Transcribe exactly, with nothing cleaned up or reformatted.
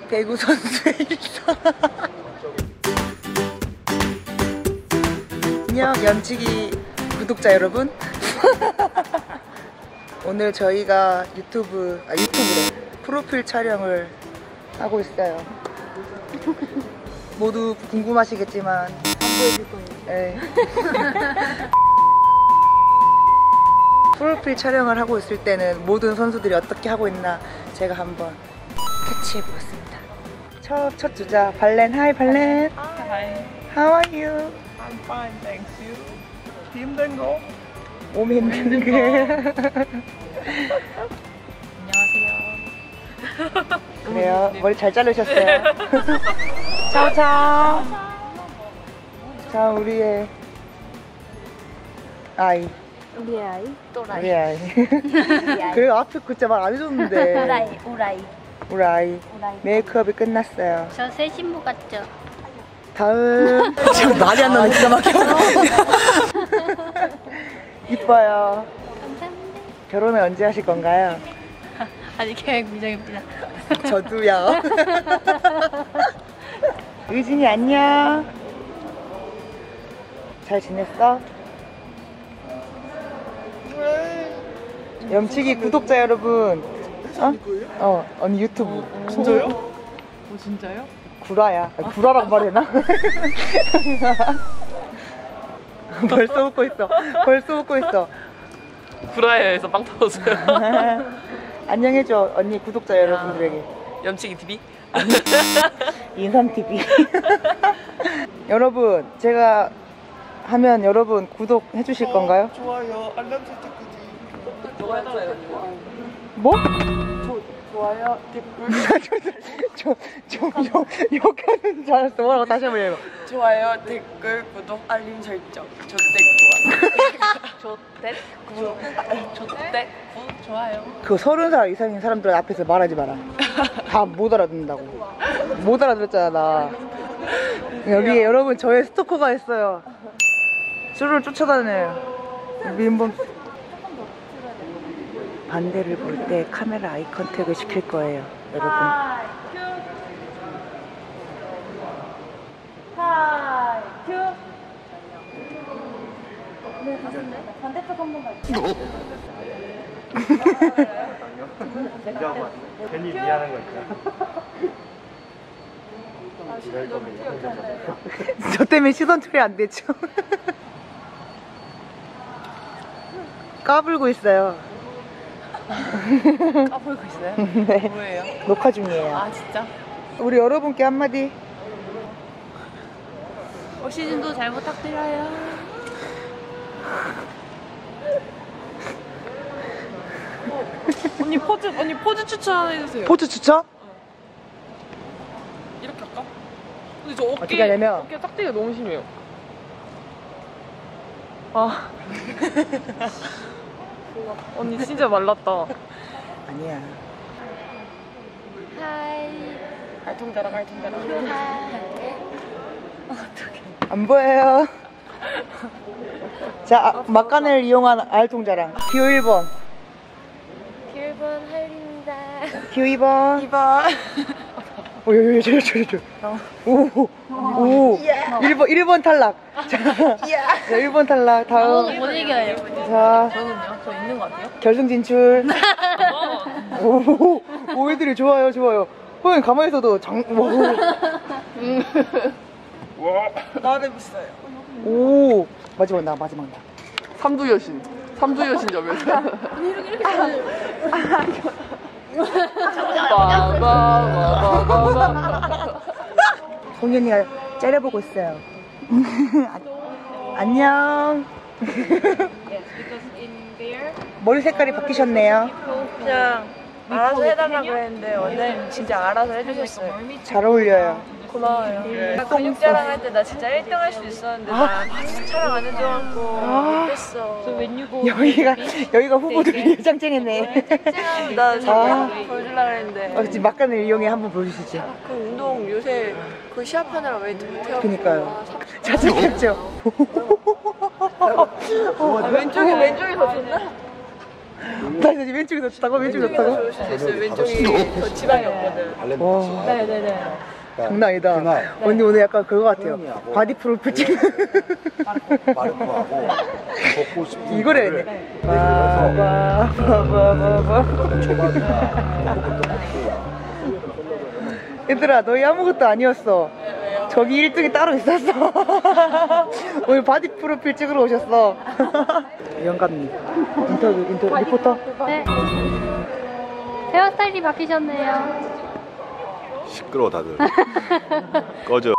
배구 선수의 일상. 안녕 연치기 구독자 여러분. 오늘 저희가 유튜브, 아 유튜브래 프로필 촬영을 하고 있어요. 모두 궁금하시겠지만 안 보여줄 거예요. 네. 프로필 촬영을 하고 있을 때는 모든 선수들이 어떻게 하고 있나 제가 한번 캐치해보았습니다. 첫, 첫 주자 발렌. 하이 발렌. Hi. How are you? I'm fine, thanks you. 힘든 거? 몸 힘든 게. 안녕하세요. 그래요. 머리 잘 자르셨어요. 차오차오. 자 우리의 아이. 우리 아이? 또라이. 우리 아이. 그래 앞에 글자 말 안 해줬는데. 오라이, 오라이. 우리 아이. 오라이. 메이크업이 끝났어요. 저 새 신부 같죠? 다음. 지금 말이 안 나는 기가 막혀. 이뻐요. 감사합니다. 결혼을 언제 하실 건가요? 아직 계획 미정입니다. 저도요. 의진이 안녕. 잘 지냈어? 염치기 구독자 여러분. 어? 어, 언니 유튜브. 진짜요? 어, 진짜요? 구라야. 아, 구라라고 말해나? 벌써 웃고 있어. 벌써 웃고 있어. 구라야에서 빵 터졌어요. 안녕해줘 언니 구독자 여러분들에게. 염치기 티비? 인삼티비. 여러분 제가 하면 여러분 구독해 주실 건가요? 좋아요. 알람 설정까지. 누가 해달래요? 뭐? 저, 좋아요. 댓글. 저, 저, 욕, 욕하는 줄 알았어. 뭐라고 다시 한번 해봐. 좋아요. 댓글. 구독. 알림 설정. 조댓 구독. 조댓 구독. 조댓 구독. 좋아요. 그 서른 살 이상인 사람들 앞에서 말하지 마라. 다 못 알아듣는다고. 못 알아들었잖아 나. 여기에 여러분 저의 스토커가 있어요. 저를 쫓아다녀요. 민범. 반대를 볼 때 카메라 아이 컨택을 시킬 거예요 여러분. 하이, 큐. 네, 가슴네. 반대쪽 한 번만. 괜히 미안한 거 있잖아. 저 때문에 시선 처리 안 되죠. 까불고 있어요. 까불고 있어요? 네. 뭐예요? 녹화 중이에요. 아 진짜? 우리 여러분께 한마디. 올 시즌도 잘 부탁드려요. 언니 포즈 언니 포즈 추천해주세요. 포즈 추천? 이렇게 할까? 근데 저 어깨 어떻게 하냐면 어깨 짝대기가 너무 심해요. 아 언니 진짜 말랐다. 아니야. 하이. 알통자랑 알통자랑. 하이. 안 보여요. 자, 아, 막간을 이용한 알통자랑. 큐 일 번. 일 번 할린다. 큐 이 번. 이 번. 오, 요, 요, 저, 저, 저. 오, 오. 일 번, 일 번 탈락. 자, 자, 일 번 탈락. 다음. 못 이겨요. 자, 저는요? 저 있는 것 같아요? 결승 진출. 오, 오, 애들이 좋아요, 좋아요. 호연 가만히 있어도 장, 오. 나름 있어요. 오. 마지막 나, 마지막 나. 삼두 여신. 삼두 여신 점에서. 송현이가 째려보고 있어요. 안녕. 머리 색깔이 바뀌셨네요. 그냥 알아서 해달라고 했는데 오늘 진짜 알아서 해주셨어요. 잘 어울려요. 고마워요. 나 근육 자랑할 때 나 진짜 일 등 할 수 있었는데 나 촬영 안 해줘갖고 못했어. 여기가 여기가 후보들이 예장쟁했네. 나 아. 잠깐 보여주려고 했는데 어, 지금 막간을 이용해 한번 보여주시죠. 그 운동 요새 그 시합하느라 웨이트 못해요. 그니까요. 자책했죠. 아, 왼쪽이 왼쪽이 더 좋나? 나 이제 왼쪽이 좋다고? 왼쪽이 좋다고? 좋을 수도 있어요. 왼쪽이 더 지방이 없거든. 와, 네네네. 장난 아니다. 언니 오늘 약간 그거 같아요. 바디 프로필 찍는. 마르코하고 먹고 싶은 이거래. 거를 바바바바바바. 얘들아, 너희 아무것도 아니었어. 저기 일 등이 따로 있었어. 오늘 바디 프로필 찍으러 오셨어. 영감님, 인터뷰, 인터뷰, 리포터? 네. 헤어스타일이 바뀌셨네요. 시끄러워 다들 꺼져